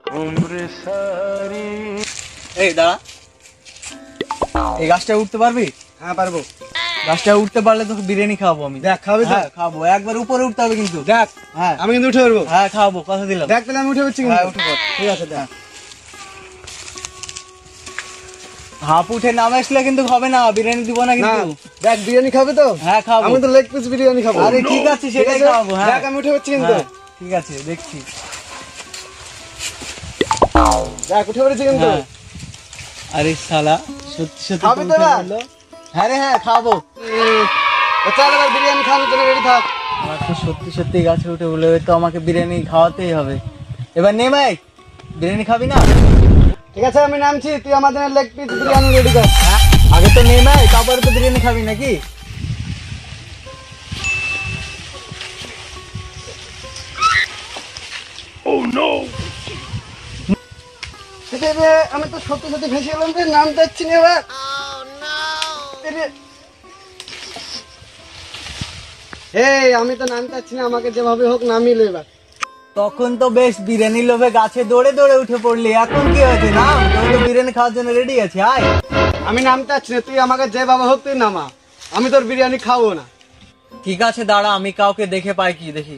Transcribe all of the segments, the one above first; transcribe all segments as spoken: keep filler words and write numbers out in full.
এই দাঁড়া, এই গাছটা উঠতে পারবি? হ্যাঁ পারবো। গাছটা উঠতে পারলে তোকে বিরিয়ানি খাওয়াবো আমি। দেখ খাবি তো? হ্যাঁ খাবো, একবার উপরে উঠতে হবে কিন্তু। দেখ হ্যাঁ আমি কিন্তু উঠে পারবো। হ্যাঁ খাওয়াবো, কথা দিলাম। দেখ তাহলে আমি উঠে পড়ছি হ্যাঁ কিন্তু। উঠে পড়। ঠিক আছে দেখ। হাফ উঠে নামে আসলে কিন্তু হবে না, বিরিয়ানি দিব না না কিন্তু। দেখ বিরিয়ানি খাবে তো? হ্যাঁ খাবো। আমি তো লেগ পিস বিরিয়ানি খাবো। আরে ঠিক আছে সেটাই খাওয়াবো। হ্যাঁ দেখ আমি উঠে পড়ছি কিন্তু। হ্যাঁ, ঠিক আছে দেখছি। দেখ উঠে পড়েছি কিন্তু। হ্যাঁ। আরে শালা সত্যি সত্যি খাবি তো তো উঠে এবার? পড়লো। হ্যাঁ রে হ্যাঁ খাবো। তো চল এবার বিরিয়ানি খাওয়ানোর জন্য রেডি থাক। আমার তো সত্যি সত্যি গাছে উঠে বলে তো আমাকে বিরিয়ানি খাওয়াতেই হবে। এবার নে ভাই, বিরিয়ানি খাবি না? ঠিক আছে আমি নামছি, তুই আমার জন্য লেগ পিস বিরিয়ানি রেডি কর। হ্যাঁ, আগে তো নে ভাই, তারপরে তো বিরিয়ানি খাবি নাকি? রে আমি তো সত্যি সত্যি ভেসে গেলাম রে, নাম যাচ্ছি না এবার। এই আমি তো নাম যাচ্ছি না, আমাকে যেভাবে হোক নামিয়ে এবার। তখন তো বেশ বিরিয়ানি লোভে গাছে দৌড়ে দৌড়ে উঠে পড়লি, এখন কি হয়েছে? না তুমি তো বিরিয়ানি খাওয়ার জন্য রেডি আছি। আয়। আমি নামতে চাচ্ছি না, তুই আমাকে যেভাবে হোক তুই নামা, আমি তোর বিরিয়ানি খাবো না। ঠিক আছে দাঁড়া, আমি কাউকে দেখে পাই কি দেখি।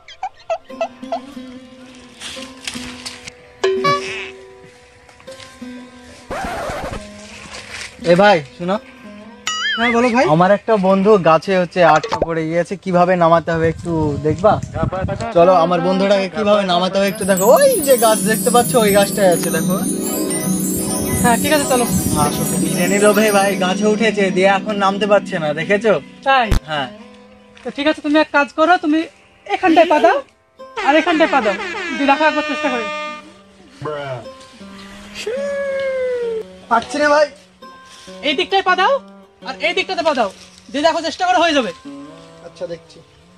এ ভাই শুনো। হ্যাঁ বলো ভাই। আমার একটা বন্ধু গাছে হচ্ছে আটকা পড়ে গিয়েছে, কিভাবে নামাতে হবে একটু দেখবা? চলো আমার বন্ধুটাকে কিভাবে নামাতে হবে একটু দেখো। ওই যে গাছ দেখতে পাচ্ছ, ওই গাছটাই আছে দেখো। হ্যাঁ ঠিক আছে চলো। বিরিয়ানি লোভে ভাই গাছে উঠেছে, দিয়ে এখন নামতে পারছে না, দেখেছো? তাই? হ্যাঁ তো ঠিক আছে, তুমি এক কাজ করো, তুমি এখানটায় পা দাও আর এখানটায় পা দাও, যদি রাখার চেষ্টা করি। পাচ্ছি না ভাই। এই দিকটায় পা দাও আর এই দিকটাতে পা দাও, যদি দেখো চেষ্টা করে হয়ে যাবে। আচ্ছা দেখছি।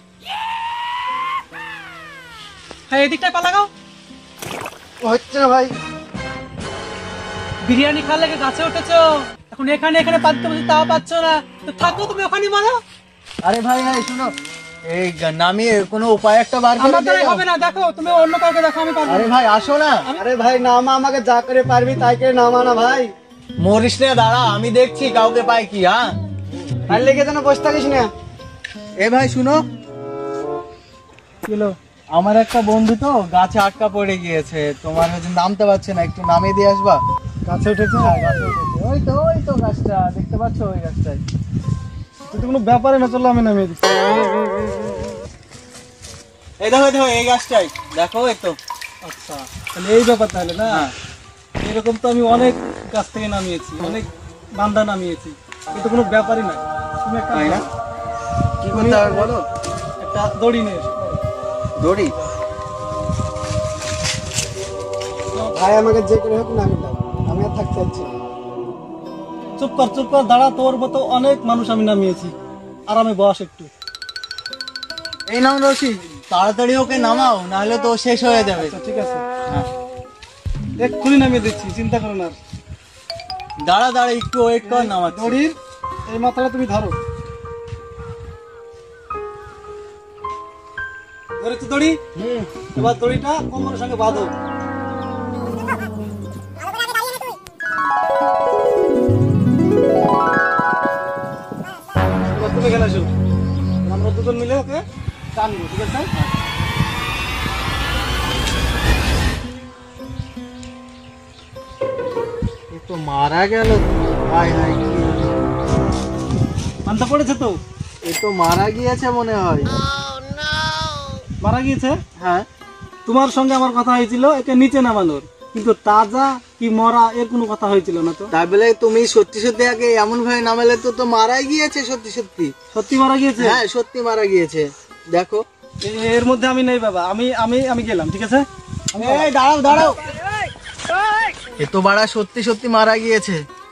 হ্যাঁ এই দিকটায় পা লাগাও। ও হচ্ছে না ভাই। বিরিয়ানি খাওয়ার লেগে গাছে উঠেছো, এখন এখানে এখানে পা দিতে বলছি তাও পাচ্ছ না, তো থাকো তুমি ওখানেই মারো। আরে ভাই ভাই শুনো, এই গা- নামিয়ে কোনো উপায় একটা বার করে আমার দিয়ে দ্বারা দাও। হবে না, দেখো তুমি অন্য কাউকে দেখো, আমি পারবো আরে না। ভাই আসো না। আরে ভাই নামা, আমাকে যা করে পারবি তাই করে নামা না ভাই। মরিস না, দাঁড়া আমি দেখছি কাউকে পাই কি। হ্যাঁ আর লেগে যেন বসে থাকিস না। এ ভাই শুনো, গেলো। আমার একটা বন্ধু তো গাছে আটকা পড়ে গিয়েছে, তোমার হচ্ছে নামতে পারছে না, একটু নামিয়ে দিয়ে আসবা? গাছে উঠেছে? হ্যাঁ গাছে উঠেছে, ওই তো ওই তো গাছটা দেখতে পাচ্ছ, ওই গাছটাই। তুই কোনো ব্যাপারে না, চলো আমি নামিয়ে দিচ্ছি। এই দেখো দেখো এই গাছটাই দেখো, এই তো। আচ্ছা তাহলে এই ব্যাপার তাহলে না। হ্যাঁ। এরকম তো আমি অনেক গাছ থেকে নামিয়েছি, অনেক বান্দা নামিয়েছি, কিন্তু কোনো ব্যাপারই না। তুমি একটা তাই না? কি করতে হবে বলো? একটা দড়ি নিয়ে এসো। দড়ি? ভাই আমাকে যে করে হোক নামিয়ে দাও, আমি আর থাকতে চাচ্ছি না। চুপ কর চুপ কর, দাঁড়া, তোর মতো অনেক মানুষ আমি নামিয়েছি, আরামে বস একটু। এই নাও রশি, তাড়াতাড়ি ওকে নামাও, নাহলে তো শেষ হয়ে যাবে। আচ্ছা ঠিক আছে, হ্যাঁ। এক্ষুনি নামিয়ে দিচ্ছি, চিন্তা করো না। দাঁড়া দাঁড়া একটু ওয়েট কর, নামাচ্ছি। দড়ির এই মাথাটা তুমি ধরো, ধরেছো দড়ি? হুম। এবার দড়িটা কোমরের সঙ্গে বাঁধো। এবার তুমি এখানে আসো, আমরা দুজন মিলে ওকে টানবো, ঠিক আছে? এ তো মারা গেল। হাই হাই কি হলো? মানতে পড়েছে তো? এ তো মারা গিয়েছে মনে হয়। মারা গিয়েছে? হ্যাঁ। তোমার সঙ্গে আমার কথা হয়েছিল একে নিচে নামানোর, কিন্তু তাজা কি মরা এর কোনো কথা হয়েছিল না তো। তাই বলে তুমি সত্যি সত্যি আগে এমন ভাবে নামালে তো তো মারাই গিয়েছে সত্যি সত্যি। সত্যি মারা গিয়েছে? হ্যাঁ সত্যি মারা গিয়েছে, দেখো। এ- এর মধ্যে আমি নেই বাবা, আমি আমি আমি গেলাম, ঠিক আছে? এই দাঁড়াও দাঁড়াও, এ তো বাড়া সত্যি সত্যি মারা গিয়েছে।